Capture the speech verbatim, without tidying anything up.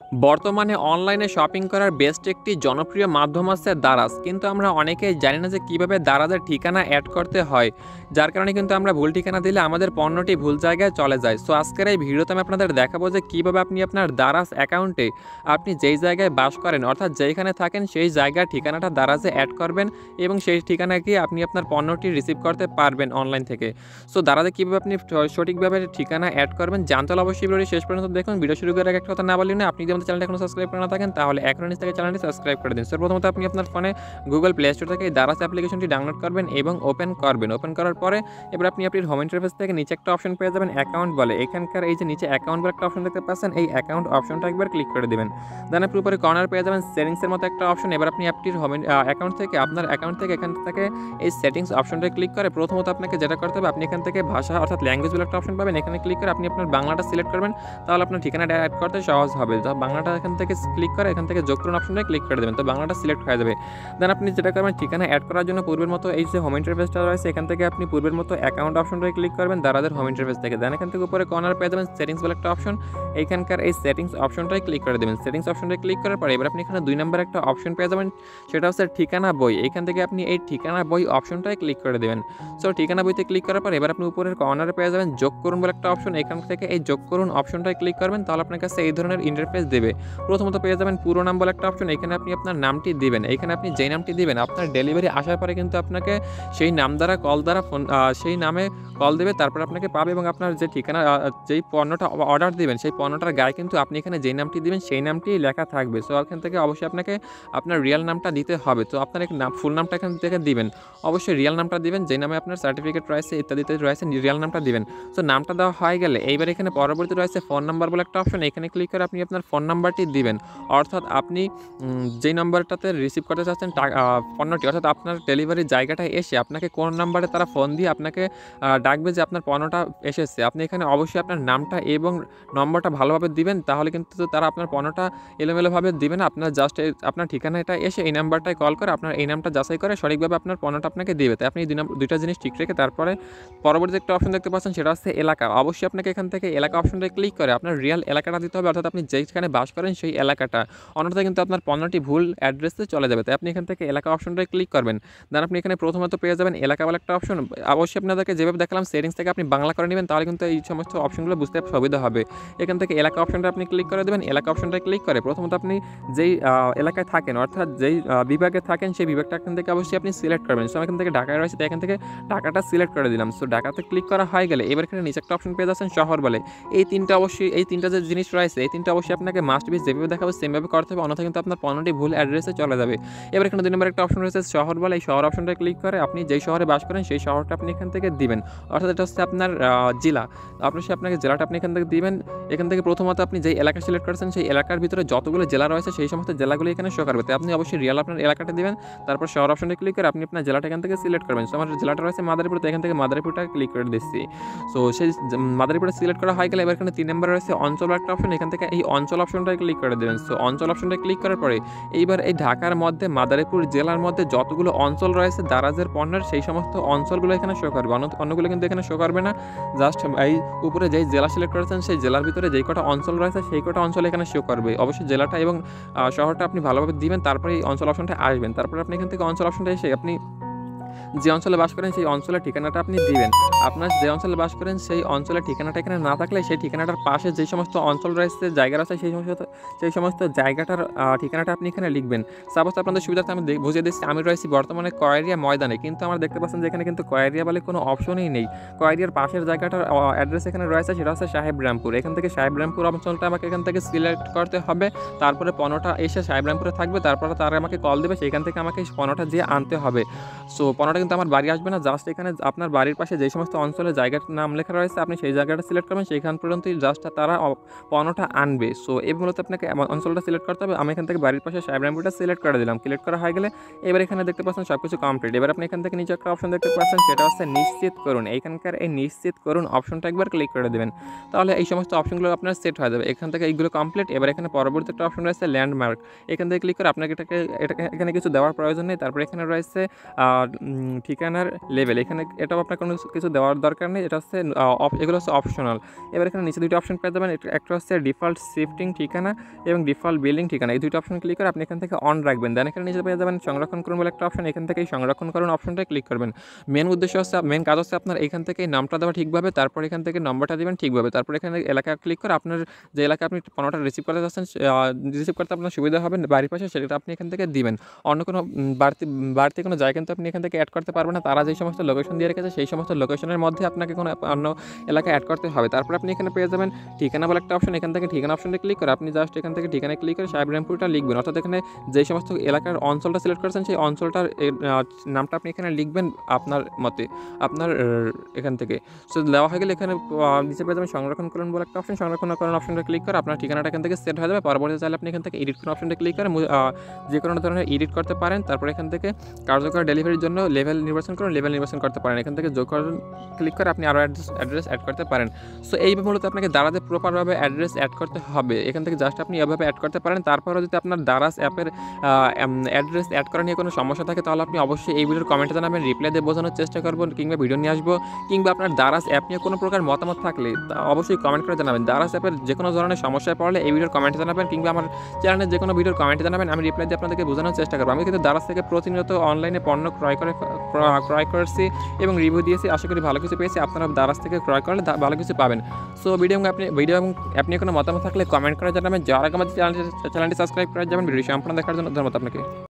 বর্তমানে অনলাইনে শপিং করার বেস্ট একটি জনপ্রিয় মাধ্যম আছে দারাজ। কিন্তু আমরা অনেকেই জানি না যে কীভাবে দারাজের ঠিকানা অ্যাড করতে হয়। যার কারণে কিন্তু আমরা ভুল ঠিকানা দিলে আমাদের পণ্যটি ভুল জায়গায় চলে যায়। সো আজকের এই ভিডিওতে আমি আপনাদের দেখাবো যে কীভাবে আপনি আপনার দারাজ অ্যাকাউন্টে আপনি যেই জায়গায় বাস করেন অর্থাৎ যেইখানে থাকেন সেই জায়গার ঠিকানাটা দারাজে অ্যাড করবেন এবং সেই ঠিকানায় গিয়ে আপনি আপনার পণ্যটি রিসিভ করতে পারবেন অনলাইন থেকে। সো দারাজে কীভাবে আপনি সঠিকভাবে ঠিকানা অ্যাড করবেন জানতে হলে অবশ্যই ভিডিওটি শেষ পর্যন্ত দেখুন। ভিডিও শুরু করার আগে একটা কথা না বললেই না, আপনি যদি আমাদের চ্যানেলটা এখনো সাবস্ক্রাইব করে না থাকেন তাহলে এখনই নিচ থেকে চ্যানেলটি সাবস্ক্রাইব করে দিন। সো প্রথমত আপনি আপনার ফোনে গুগল প্লে স্টোর থেকে এই দারাজ অ্যাপ্লিকেশনটি ডাউনলোড করবেন এবং ওপেন করবেন। ওপেন করার পরে এবার আপনি আপনার হোম ইন্টারফেস থেকে নিচে একটা অপশন পেয়ে যাবেন অ্যাকাউন্ট বলে। এখানকার এই যে নিচে অ্যাকাউন্ট বলে একটা অপশন দেখতে পাচ্ছেন, এই অ্যাকাউন্ট অপশনটা একবার ক্লিক করে দেবেন। দেন আপনি উপরে কর্নার পেয়ে যাবেন সেটিংসের মতো একটা অপশন। এবার আপনি অ্যাপটির হোম অ্যাকাউন্ট থেকে আপনার অ্যাকাউন্ট থেকে এখান থেকে এই সেটিংস অপশনটা ক্লিক করে প্রথমত আপনাকে যেটা করতে হবে, আপনি এখান থেকে ভাষা অর্থাৎ ল্যাঙ্গুয়েজ বলে একটা অপশন পাবেন। এখানে ক্লিক করে আপনি আপনার বাংলাটা সিলেক্ট করবেন, তাহলে আপনার ঠিকানাটা অ্যাড করতে সহজ হবে। তো বাংলাটা এখান থেকে ক্লিক করে এখান থেকে যোগ করুন অপশনটা ক্লিক করে দেবেন, তো বাংলাটা সিলেক্ট হয়ে যাবে। দেন আপনি যেটা করবেন, ঠিকানা অ্যাড করার জন্য পূর্বের মতো এই যে হোম ইন্টারফেসটা রয়েছে এখান থেকে আপনি পূর্বের মতো অ্যাকাউন্ট অপশনটায় ক্লিক করবেন দারাজের হোম ইন্টারফেস থেকে। দেন এখান থেকে উপরে কর্নার পেয়ে যাবেন সেটিংস বলে একটা অপশন। এইখানকার এই সেটিংস অপশনটায় ক্লিক করে দেবেন। সেটিংস অপশনটায় ক্লিক করার পরে এবার আপনি এখানে দুই নম্বর একটা অপশন পেয়ে যাবেন, সেটা হচ্ছে ঠিকানা বই। এখান থেকে আপনি এই ঠিকানা বই অপশনটায় ক্লিক করে দেবেন। সো ঠিকানা বইতে ক্লিক করার পর এবার আপনি উপরের কর্নারে পেয়ে যাবেন যোগ করুন বলে একটা অপশন। এখান থেকে এই যোগ করুন অপশনটায় ক্লিক করবেন, তাহলে আপনার কাছে এই ধরনের ইন্টারফেস দেবে। প্রথমত পেয়ে যাবেন পুরো নাম বলে একটা অপশন। এখানে আপনি আপনার নামটি দিবেন। এখানে আপনি যেই নামটি দিবেন আপনার ডেলিভারি আসার পরে কিন্তু আপনাকে সেই নাম দ্বারা কল দ্বারা ফোন সেই নামে কল দেবে, তারপর আপনাকে পাবে এবং আপনার যে ঠিকানা যেই পণ্যটা অর্ডার দিবেন সেই পণ্যটার গায়ে কিন্তু আপনি এখানে যেই নামটি দিবেন সেই নামটি লেখা থাকবে। সো এখান থেকে অবশ্যই আপনাকে আপনার রিয়েল নামটা দিতে হবে। তো আপনার এক নাম ফুল নামটা এখান থেকে দিবেন, অবশ্যই রিয়েল নামটা দিবেন, যে নামে আপনার সার্টিফিকেট রয়েছে ইত্যাদিতে রয়েছে রিয়েল নামটা দিবেন। সো নামটা দেওয়া হয়ে গেলে এইবার এখানে পরবর্তী রয়েছে ফোন নাম্বার বলে একটা অপশন। এখানে ক্লিক করে আপনি আপনার ফোন নাম্বারটি দিবেন, অর্থাৎ আপনি যেই নাম্বারটাতে রিসিভ করতে চাচ্ছেন পণ্যটি, অর্থাৎ আপনার ডেলিভারি জায়গাটায় এসে আপনাকে কোন নাম্বারে তারা ফোন দিয়ে আপনাকে ডাকবে যে আপনার পণ্যটা এসেছে। আপনি এখানে অবশ্যই আপনার নামটা এবং নম্বরটা ভালোভাবে দিবেন, তাহলে কিন্তু তারা আপনার পণ্যটা এলোমেলোভাবে দিবে না। আপনার জাস্ট আপনার ঠিকানাটা এসে এই নাম্বারটায় কল করে আপনার এই নামটা যাচাই করে সঠিকভাবে আপনার পণ্যটা আপনাকে দেবে। তাই আপনি দুই দুইটা জিনিস ঠিক রেখে তারপরে পরবর্তী একটা অপশন দেখতে পাচ্ছেন, সেটা হচ্ছে এলাকা। অবশ্যই আপনাকে এখান থেকে এলাকা অপশনটায় ক্লিক করে আপনার রিয়েল এলাকাটা দিতে হবে, অর্থাৎ আপনি যেখানে বাস করেন সেই এলাকাটা, অন্যথায় কিন্তু আপনার পণ্যটি ভুল অ্যাড্রেসে চলে যাবে। তাই আপনি এখান থেকে এলাকা অপশনটায় ক্লিক করবেন। দেন আপনি এখানে প্রথমত পেয়ে যাবেন এলাকা বলে একটা অপশন। অবশ্যই আপনাদেরকে যেভাবে দেখালাম সেটিংস থেকে আপনি বাংলা করে নেবেন, তাহলে কিন্তু এই সমস্ত অপশনগুলো বুঝতে সুবিধা হবে। এখান থেকে এলাকা অপশনটা আপনি ক্লিক করে দেবেন। এলাকা অপশনটায় ক্লিক করে প্রথমত আপনি যেই এলাকায় থাকেন অর্থাৎ যেই বিভাগে থাকেন সেই বিভাগটা এখান থেকে অবশ্যই আপনি সিলেক্ট করবেন। সো এখান থেকে ঢাকায় রয়েছে, তাই এখান থেকে ঢাকাটা সিলেক্ট করে দিলাম। সো ঢাকাতে ক্লিক করা হয়ে গেলে এবার এখানে নিচে একটা অপশন পেয়ে যাচ্ছেন শহর বলে। এই তিনটা অবশ্যই এই তিনটা যে জিনিস রয়েছে এই তিনটা অবশ্যই আপনাকে মাস্ট বি যেভাবে দেখাবে সেমভাবে করতে হবে, অন্যথায় কিন্তু আপনার পণ্যটি ভুল অ্যাড্রেসে চলে যাবে। এবার এখানে দুই নম্বর একটা অপশন রয়েছে শহর বলে। এই শহর অপশনটা ক্লিক করে আপনি যেই শহরে বাস করেন সেই শহরটা আপনি এখান থেকে দিবেন, অর্থাৎ এটা হচ্ছে আপনার জেলা। অবশ্যই আপনাকে জেলাটা আপনি এখান থেকে দিবেন। এখান থেকে প্রথমত আপনি যেই এলাকা সিলেক্ট করেছেন সেই এলাকার ভিতরে যতগুলো জেলা রয়েছে সেই সমস্ত জেলাগুলো এখানে শো করবে। তাই আপনি অবশ্যই রিয়েল আপনার এলাকাটা দিবেন, তারপর শহর অপশনটা ক্লিক করে আপনি আপনার জেলাটা এখান থেকে সিলেক্ট করবেন। সো আমার জেলাটা রয়েছে মাদারীপুর, তো এখান থেকে মাদারীপুরটা ক্লিক করে দিচ্ছি। সো সেই মাদারীপুরটা সিলেক্ট করা হয়ে গেলে এবার এখানে তিন নম্বর রয়েছে অঞ্চল একটা অপশন। এখান থেকে এই অঞ্চল অপশনটা ক্লিক করে দেবেন। সো অঞ্চল অপশনটা ক্লিক করার পরে এইবার এই ঢাকার মধ্যে মাদারীপুর জেলার মধ্যে যতগুলো অঞ্চল রয়েছে দারাজের পণ্যের সেই সমস্ত অঞ্চলগুলো এখানে শো করবে, অন্যগুলো কিন্তু এখানে শো করবে না। জাস্ট এই উপরে যেই জেলা সিলেক্ট করেছেন সেই জেলার ভিতরে যেই কটা অঞ্চল রয়েছে সেই কটা অঞ্চল এখানে শো করবে। অবশ্যই জেলাটা এবং শহরটা আপনি ভালোভাবে দিবেন, তারপরে এই অঞ্চল অপশনটা আসবেন। তারপরে আপনি এখান থেকে অঞ্চল অপশনটা এসে আপনি যে অঞ্চলে বাস করেন সেই অঞ্চলের ঠিকানাটা আপনি দিবেন। আপনার যে অঞ্চলে বাস করেন সেই অঞ্চলের ঠিকানাটা এখানে না থাকলে সেই ঠিকানাটার পাশে যে সমস্ত অঞ্চল রয়েছে জায়গা রয়েছে সেই সমস্ত সেই সমস্ত জায়গাটার ঠিকানাটা আপনি এখানে লিখবেন। সাপোজ আপনাদের সুবিধার্থে আমি বুঝিয়ে দিচ্ছি, আমি রয়েছি বর্তমানে কয়েরিয়া ময়দানে, কিন্তু আমার দেখতে পাচ্ছেন যে এখানে কিন্তু কয়েরিয়া বলে কোনো অপশনই নেই। কয়েরিয়ার পাশের জায়গাটার অ্যাড্রেস এখানে রয়েছে, সেটা হচ্ছে সাহেবরামপুর। এখান থেকে সাহেবরামপুর অঞ্চলটা আমাকে এখান থেকে সিলেক্ট করতে হবে, তারপরে পণ্যটা এসে সাহেবরামপুরে থাকবে, তারপরে তারা আমাকে কল দেবে, সেখান থেকে আমাকে পণ্যটা যেয়ে আনতে হবে। সো পণ্যটা কিন্তু আমার বাড়ি আসবে না, জাস্ট এখানে আপনার বাড়ির পাশে যে সমস্ত অঞ্চলে জায়গার নাম লেখা রয়েছে আপনি সেই জায়গাটা সিলেক্ট করবেন, সেইখান পর্যন্তই জাস্ট তারা পণ্যটা আনবে। সো এই মূলত আপনাকে অঞ্চলটা সিলেক্ট করতে হবে। আমি এখান থেকে বাড়ির পাশে সাহেবরামপুরটা সিলেক্ট করে দিলাম। সিলেক্ট করা হয়ে গেলে এবার এখানে দেখতে পাচ্ছেন সব কিছু কমপ্লিট। এবার আপনি এখান থেকে নিচে একটা অপশন দেখতে পাচ্ছেন, সেটা হচ্ছে নিশ্চিত করুন। এইখানকার এই নিশ্চিত করুন অপশনটা একবার ক্লিক করে দেবেন, তাহলে এই সমস্ত অপশনগুলো আপনার সেট হয়ে যাবে। এখান থেকে এইগুলো কমপ্লিট। এবার এখানে পরবর্তী একটা অপশন রয়েছে ল্যান্ডমার্ক। এখান থেকে ক্লিক করে আপনাকে এটাকে এটাকে এখানে কিছু দেওয়ার প্রয়োজন নেই। তারপরে এখানে রয়েছে ঠিকানার লেভেল, এখানে এটাও আপনার কোনো কিছু দেওয়ার দরকার নেই, এটা হচ্ছে এগুলো হচ্ছে অপশনাল। এবার এখানে নিচে দুটো অপশন পেয়ে যাবেন, একটা হচ্ছে ডিফল্ট শিফটিং ঠিকানা এবং ডিফল্ট বিল্ডিং ঠিকানা। এই দুটো অপশন ক্লিক করে আপনি এখান থেকে অন রাখবেন। দেন এখানে নিচে পেয়ে যাবেন সংরক্ষণ করুন বলে একটা অপশন, এখান থেকে সংরক্ষণ করুন অপশনটা ক্লিক করবেন। মেন উদ্দেশ্য হচ্ছে, মেন কাজ হচ্ছে আপনার এখান থেকে নামটা দেওয়া ঠিকভাবে, তারপর এখান থেকে নম্বরটা দেবেন ঠিকভাবে, তারপর এখানে এলাকা ক্লিক করে আপনার যে এলাকা আপনি পণ্যটা রিসিভ করতে যাচ্ছেন, রিসিভ করতে আপনার সুবিধা হবে বাড়ির পাশে, সেটা আপনি এখান থেকে দিবেন। অন্য কোনো বাড়তি বাড়তি কোনো জায়গা কিন্তু আপনি এখান থেকে অ্যাড করতে পারবেন না। তারা যে সমস্ত লোকেশন দিয়ে রেখেছে সেই সমস্ত লোকেশনের মধ্যে আপনাকে কোনো অন্য এলাকায় অ্যাড করতে হবে। তারপর আপনি এখানে পেয়ে যাবেন ঠিকানা বলে একটা অপশন, এখান থেকে ঠিকানা অপশনে ক্লিক করে আপনি জাস্ট এখান থেকে ঠিকানায় ক্লিক করে সাহেবরামপুরটা লিখবেন। অর্থাৎ এখানে যে সমস্ত এলাকার অঞ্চলটা সিলেক্ট করেছেন সেই অঞ্চলটার নামটা আপনি এখানে লিখবেন আপনার মতে, আপনার এখান থেকে। সো দেওয়া হয়ে গেলে এখানে নিচে পেয়ে যাবেন সংরক্ষণ করুন বলে একটা অপশন, সংরক্ষণ করার অপশনটা ক্লিক করে আপনার ঠিকানাটা এখান থেকে সেট হয়ে যাবে। পরবর্তীতে চাইলে আপনি এখান থেকে এডিট করার অপশনটা ক্লিক করে যে কোনো ধরনের এডিট করতে পারেন। তারপর এখান থেকে কার্যকর ডেলিভারির জন্য লেভেল নির্বাচন করুন, লেভেল নির্বাচন করতে পারেন। এখান থেকে যোগ করুন ক্লিক করে আপনি আরও অ্যাড্রেস অ্যাড্রেস অ্যাড করতে পারেন। সো এইভাবে মূলত আপনাকে দারাজে প্রপারভাবে অ্যাড্রেস অ্যাড করতে হবে। এখান থেকে জাস্ট আপনি এভাবে অ্যাড করতে পারেন। তারপরেও যদি আপনার দারাজ অ্যাপের অ্যাড্রেস অ্যাড করা নিয়ে কোনো সমস্যা থাকে তাহলে আপনি অবশ্যই এই ভিডিওর কমেন্টে জানাবেন, রিপ্লাই দিয়ে বোঝানোর চেষ্টা করবো, কিংবা ভিডিও নিয়ে আসবো। কিংবা আপনার দারাজ অ্যাপ নিয়ে কোনো প্রকার মতামত থাকলে অবশ্যই কমেন্ট করে জানাবেন। দারাজ অ্যাপের যে কোনো ধরনের সমস্যায় পড়লে এই ভিডিওর কমেন্টে জানাবেন, কিংবা আমার চ্যানেলের যে কোনো ভিডিওর কমেন্টে জানাবেন, আমি রিপ্লাই দিয়ে আপনাদেরকে বোঝানোর চেষ্টা করবো। আমি কিন্তু দারাজ থেকে প্রতিনিয়ত অনলাইনে পণ্য ক্রয় করে ক্রয় করেছি এবং রিভিউ দিয়েছি, আশা করি ভালো কিছু পেয়েছি। আপনারা দারাজ থেকে ক্রয় করলে ভালো কিছু পাবেন। সো ভিডিও আপনি ভিডিও এবং আপনি কোনো মতামত থাকলে কমেন্ট করে জানাবেন। যারা আমাদের চ্যানেলটি চ্যানেলটি সাবস্ক্রাইব করে যাবেন। ভিডিও সম্পূর্ণ দেখার জন্য ধন্যবাদ আপনাকে।